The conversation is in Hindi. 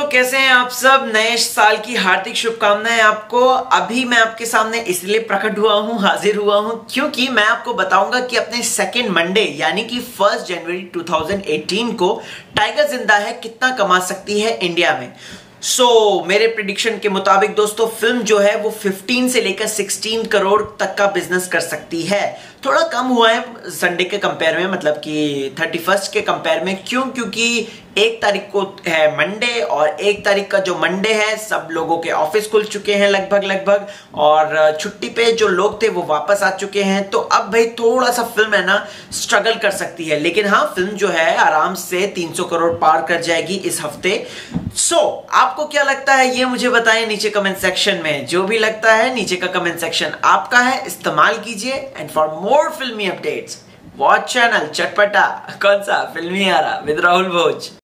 कैसे हैं आप सब। नए साल की हार्दिक शुभकामनाएं आपको। अभी मैं आपके सामने इसलिए प्रकट हुआ हूं, हाजिर हुआ हूं, क्योंकि मैं आपको बताऊंगा कि अपने सेकेंड मंडे यानी कि 1 जनवरी 2018 को टाइगर जिंदा है कितना कमा सकती है इंडिया में। मेरे प्रिडिक्शन के मुताबिक दोस्तों फिल्म जो है वो 15 से लेकर 16 करोड़ तक का बिजनेस कर सकती है। थोड़ा कम हुआ है संडे के कंपेयर में, मतलब कि 31 के कंपेयर में। क्योंकि 1 तारीख को है मंडे और 1 तारीख का जो मंडे है सब लोगों के ऑफिस खुल चुके हैं लगभग, और छुट्टी पे जो लोग थे वो वापस आ चुके हैं। तो अब भाई थोड़ा सा फिल्म है ना स्ट्रगल कर सकती है, लेकिन हाँ फिल्म जो है आराम से 300 करोड़ पार कर जाएगी इस हफ्ते। आपको क्या लगता है ये मुझे बताएं नीचे कमेंट सेक्शन में। जो भी लगता है नीचे का कमेंट सेक्शन आपका है, इस्तेमाल कीजिए। एंड फॉर मोर फिल्मी अपडेट्स वॉच चैनल चटपटा, कौन सा फिल्मी आ रहा विद राहुल भोज।